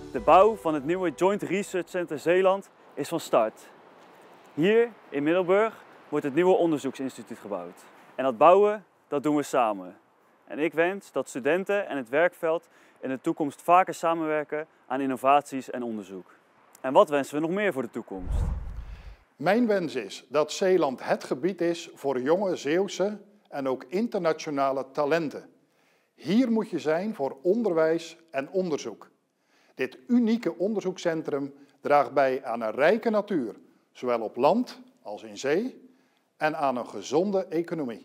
De bouw van het nieuwe Joint Research Center Zeeland is van start. Hier in Middelburg wordt het nieuwe onderzoeksinstituut gebouwd. En dat bouwen, dat doen we samen. En ik wens dat studenten en het werkveld in de toekomst vaker samenwerken aan innovaties en onderzoek. En wat wensen we nog meer voor de toekomst? Mijn wens is dat Zeeland het gebied is voor jonge Zeeuwse en ook internationale talenten. Hier moet je zijn voor onderwijs en onderzoek. Dit unieke onderzoekscentrum draagt bij aan een rijke natuur, zowel op land als in zee, en aan een gezonde economie.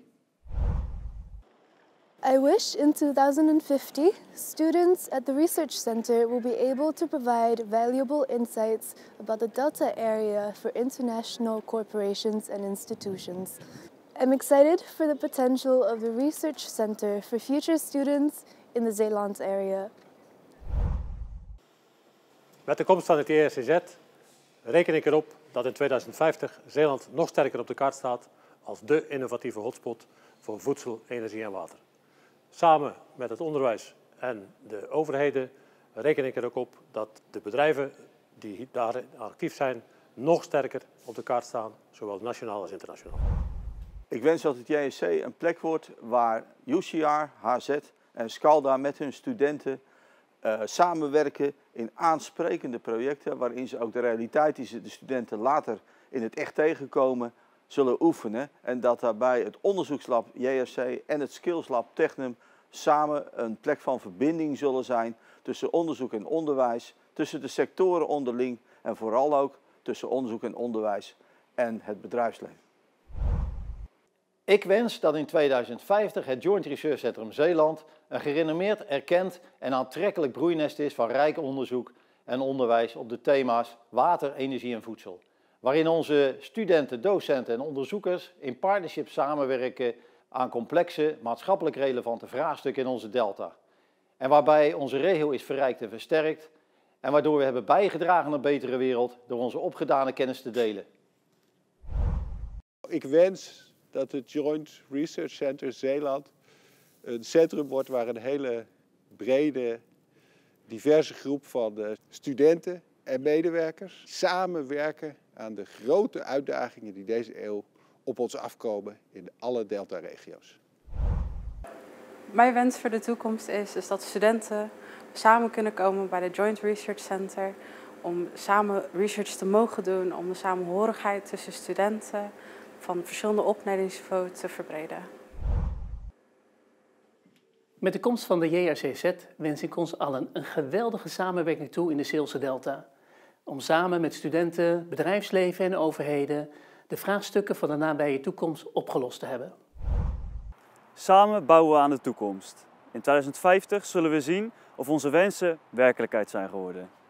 I wish in 2050, students at the Research Center will be able to provide valuable insights about the Delta area for international corporations and institutions. I'm excited for the potential of the Research Center for future students in the Zeeland area. Met de komst van het JRCZ reken ik erop dat in 2050 Zeeland nog sterker op de kaart staat als dé innovatieve hotspot voor voedsel, energie en water. Samen met het onderwijs en de overheden reken ik er ook op dat de bedrijven die daar actief zijn nog sterker op de kaart staan, zowel nationaal als internationaal. Ik wens dat het JSC een plek wordt waar UCR, HZ en Scalda met hun studenten samenwerken in aansprekende projecten waarin ze ook de realiteit die de studenten later in het echt tegenkomen zullen oefenen. En dat daarbij het onderzoekslab JSC en het skillslab Technum samen een plek van verbinding zullen zijn tussen onderzoek en onderwijs, tussen de sectoren onderling en vooral ook tussen onderzoek en onderwijs en het bedrijfsleven. Ik wens dat in 2050 het Joint Research Centrum Zeeland een gerenommeerd, erkend en aantrekkelijk broeinest is van rijk onderzoek en onderwijs op de thema's water, energie en voedsel. Waarin onze studenten, docenten en onderzoekers in partnership samenwerken aan complexe, maatschappelijk relevante vraagstukken in onze delta. En waarbij onze regio is verrijkt en versterkt en waardoor we hebben bijgedragen aan een betere wereld door onze opgedane kennis te delen. Ik wens dat het Joint Research Center Zeeland een centrum wordt waar een hele brede, diverse groep van studenten en medewerkers samenwerken aan de grote uitdagingen die deze eeuw op ons afkomen in alle Delta-regio's. Mijn wens voor de toekomst is dat studenten samen kunnen komen bij de Joint Research Center om samen research te mogen doen, om de samenhorigheid tussen studenten van verschillende opleidingsniveaus te verbreden. Met de komst van de JRCZ wens ik ons allen een geweldige samenwerking toe in de Zeelse Delta. Om samen met studenten, bedrijfsleven en overheden de vraagstukken van de nabije toekomst opgelost te hebben. Samen bouwen we aan de toekomst. In 2050 zullen we zien of onze wensen werkelijkheid zijn geworden.